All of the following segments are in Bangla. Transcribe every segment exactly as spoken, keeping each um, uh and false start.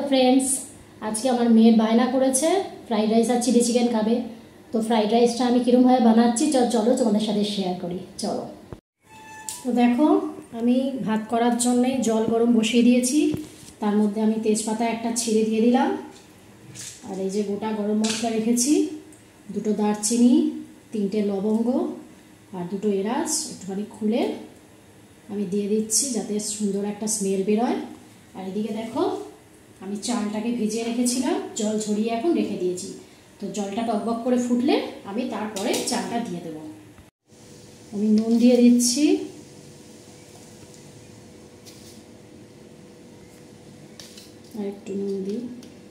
फ्रेंड्स आज के আমার মেয়ের বায়না করেছে ফ্রাইড রাইস আর চিলি চিকেন খাবে। তো ফ্রাইড রাইসটা আমি কিরকম ভাবে বানাচ্ছি চলো তোমাদের সাথে শেয়ার করি। চলো। তো দেখো আমি ভাত করার জন্য জল গরম বসিয়ে দিয়েছি, তার মধ্যে আমি তেজপাতা একটা ছিঁড়ে দিয়ে দিলাম, আর এই যে গোটা গরম মশলা রেখেছি, দুটো দারচিনি, তিনটে লবঙ্গ আর দুটো এলাচ একটুখানি খুলে আমি দিয়ে দিচ্ছি যাতে সুন্দর একটা স্মেল বেরোয়। আর এদিকে দেখো আমি চালটাকে ভিজিয়ে রেখেছিলাম, জল ঝরিয়ে এখন রেখে দিয়েছি। তো জলটা টকবক করে ফুটলে আমি তারপরে চালটা দিয়ে দেব। আমি নুন দিয়ে দিচ্ছি, আর একটু নুন দিই।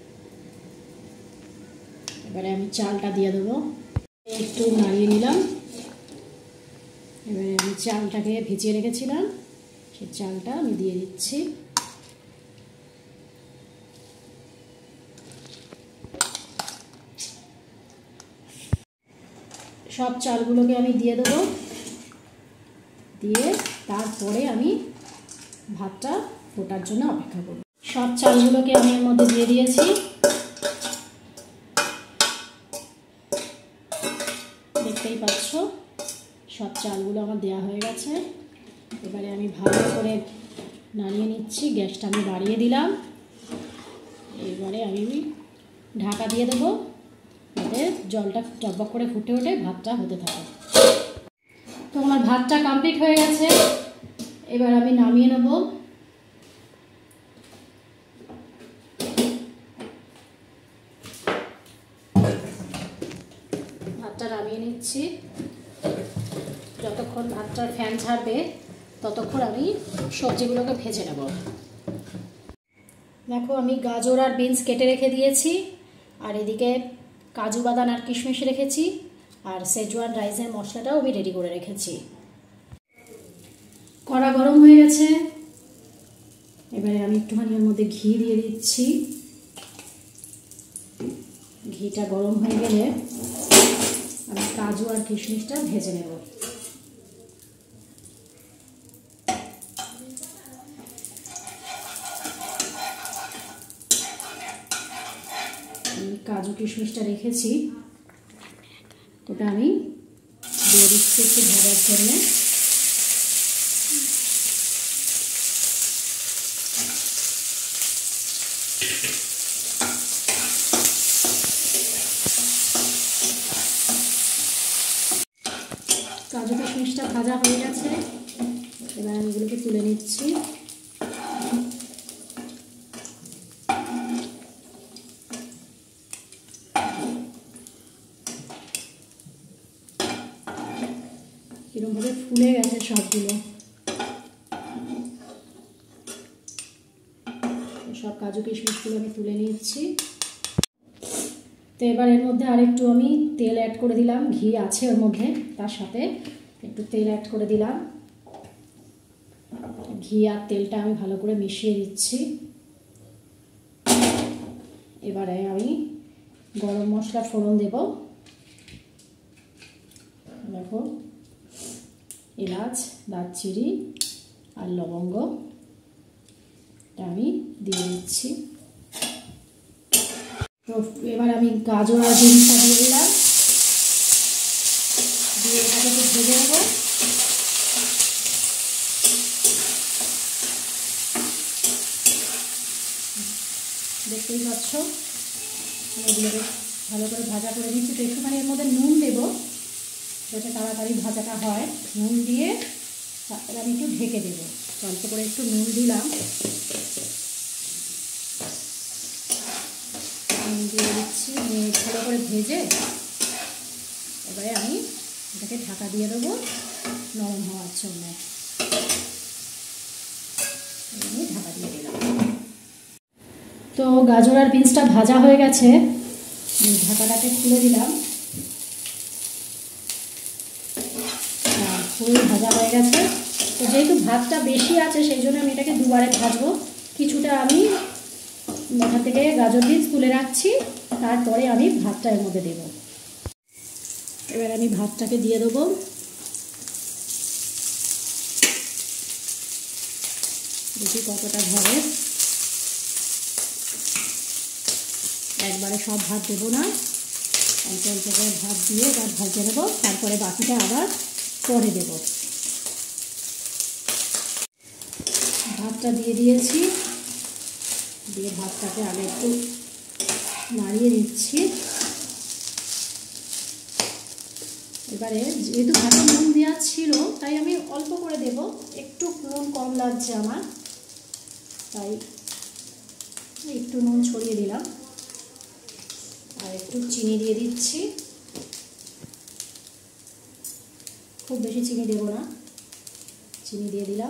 এবারে আমি চালটা দিয়ে দেবো, একটু নাড়িয়ে নিলাম। এবারে আমি চালটাকে ভিজিয়ে রেখেছিলাম, সেই চালটা আমি দিয়ে দিচ্ছি। সব চালগুলোকে আমি দিয়ে দেবো, দিয়ে তারপরে আমি ভাতটা ফোটার জন্য অপেক্ষা করব। সব চালগুলোকে আমি এর মধ্যে দিয়ে দিয়েছি, দেখতেই পাচ্ছ সব চালগুলো আমার দেওয়া হয়ে গেছে। এবারে আমি ভালো করে নাড়িয়ে নিচ্ছি, গ্যাসটা আমি বাড়িয়ে দিলাম। এবারে আমি ঢাকা দিয়ে দেবো যাতে জলটা টকবক করে ফুটে ওঠে, ভাতটা হতে থাকে। তো আমার ভাতটা কমপ্লিট হয়ে গেছে, এবার আমি নামিয়ে নেব। ভাতটা নামিয়ে নিচ্ছি, যতক্ষণ ভাতটার ফ্যান ছাড়বে ততক্ষণ আমি সবজিগুলোকে ভেজে নেব। দেখো আমি গাজর আর বিনস কেটে রেখে দিয়েছি, আর এদিকে কাজু বাদাম আর কিশমিশ রেখেছি, আর সেজওয়ান রাইসের মশলাটাও আমি রেডি করে রেখেছি। কড়া গরম হয়ে গেছে, এবারে আমি একটুখানি এর মধ্যে ঘি দিয়ে দিচ্ছি। ঘিটা গরম হয়ে গেলে আমি কাজু আর কিশমিশটা ভেজে নেব। কাজু কিশমিশটা রেখেছি, ওটা আমি দিয়ে দিচ্ছি একটু ভাজার জন্য। কাজু কিশমিশটা ভাজা হয়ে গেছে, এবার আমি এগুলোকে তুলে নিচ্ছি। এরকমভাবে ফুলে গেছে সবগুলো, সব কাজু কিশমিশগুলো আমি তুলে নিচ্ছি। তো এবার এর মধ্যে আরেকটু আমি তেল অ্যাড করে দিলাম, ঘি আছে ওর মধ্যে, তার সাথে একটু তেল অ্যাড করে দিলাম। ঘি আর তেলটা আমি ভালো করে মিশিয়ে দিচ্ছি। এবারে আমি গরম মশলা ফোড়ন দেব। দেখো এলাচ, দারচিনি আর লবঙ্গ আমি দিয়ে দিচ্ছি। তো এবার আমি গাজর আর বিনসটা দিয়ে দিলাম, দিয়ে এটাকে একটু ভেজে নেব। দেখতেই পাচ্ছ এগুলোকে ভালো করে ভাজা করে দিচ্ছি। তো একটুখানি এর মধ্যে নুন দেবো যাতে তাড়াতাড়ি ভাজাটা হয়। নুন দিয়ে তারপরে আমি একটু ঢেকে দেবো, অল্প করে একটু নুন দিলাম, নুন দিয়ে দিচ্ছি, ভালো করে ভেজে এবারে আমি এটাকে ঢাকা দিয়ে দেবো নরম হওয়ার জন্য। আমি ঢাকা দিয়ে দিলাম। তো গাজর আর বিনসটা ভাজা হয়ে গেছে, ঢাকাটাকে খুলে দিলাম। ফুল ভাজা হয়ে গেছে। তো যেহেতু ভাতটা বেশি আছে সেই জন্য আমি এটাকে দুবারে ভাজবো। কিছুটা আমি মাথা থেকে গাজর বিনস তুলে রাখছি, তারপরে আমি ভাতটা এর মধ্যে দেব। এবার আমি ভাতটাকে দিয়ে দেবো। দেখি কতটা ধরে। একবারে সব ভাত দেবো না, অল্প অল্প করে ভাত দিয়ে এবার ভেজে নেবো, তারপরে বাকিটা আবার পরে দেব। ভাতটা দিয়ে দিয়েছি, দিয়ে ভাতটাকে আগে একটু নাড়িয়ে নিচ্ছি। এবারে যেহেতু ভাতে নুন দেওয়া ছিল তাই আমি অল্প করে দেব, একটু নুন কম লাগছে আমার, তাই একটু নুন ছড়িয়ে দিলাম। আর একটু চিনি দিয়ে দিচ্ছি, খুব বেশি চিনি দেব না, চিনি দিয়ে দিলাম।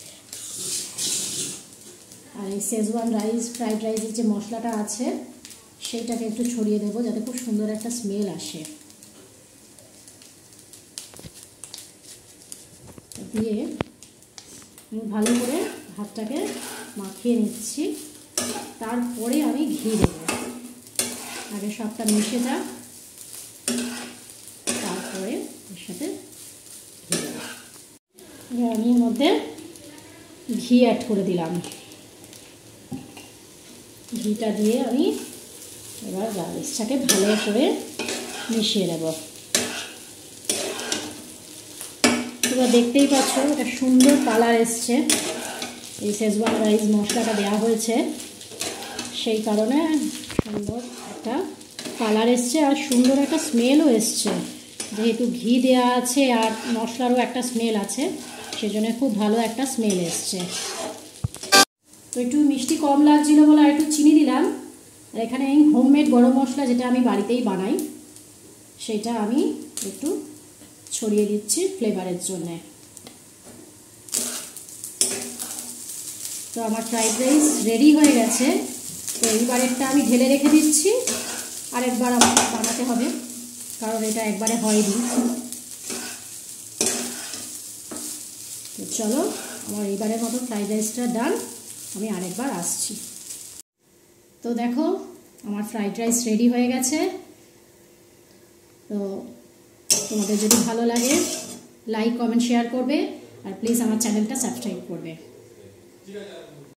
আর এই শেজওয়ান রাইস ফ্রাইড রাইসের যে মশলাটা আছে সেইটাকে একটু ছড়িয়ে দেবো যাতে খুব সুন্দর একটা স্মেল আসে। দিয়ে আমি ভালো করে ভাতটাকে মাখিয়ে নিচ্ছি, তারপরে আমি ঘি দেব। আগে সবটা মিশে যাক, তারপরে এর সাথে ঘি দেব। আমি এর মধ্যে ঘি অ্যাড করে দিলাম। ঘিটা দিয়ে আমি এবার রাইসটাকে ভালো করে মিশিয়ে নেব। এবার দেখতেই পাচ্ছ এটা সুন্দর কালার এসছে, এই শেজওয়ান রাইস মশলাটা দেওয়া হয়েছে সেই কারণে সুন্দর একটা কালার এসছে আর সুন্দর একটা স্মেলও এসছে। যেহেতু ঘি দেওয়া আছে আর মশলারও একটা স্মেল আছে, সেজন্য খুব ভালো একটা স্মেল এসছে। তো একটু মিষ্টি কম লাগছিল বলে আর একটু চিনি দিলাম। আর এখানে এই হোমমেড গরম মশলা যেটা আমি বাড়িতেই বানাই সেটা আমি একটু ছড়িয়ে দিচ্ছি ফ্লেভারের জন্যে। তো আমার ফ্রাইড রাইস রেডি হয়ে গেছে। তো এইবারেরটা আমি ঢেলে রেখে দিচ্ছি, আরেকবার আমার বানাতে হবে কারণ এটা একবারে হয়নি। তো চলো, আমার এইবারের মতো ফ্রাইড রাইসটা ডান, আমি আরেকবার আসছি। তো দেখো আমার ফ্রাইড রাইস রেডি হয়ে গেছে। তো তোমাদের যদি ভালো লাগে লাইক কমেন্ট শেয়ার করবে, আর প্লিজ আমার চ্যানেলটা সাবস্ক্রাইব করবে।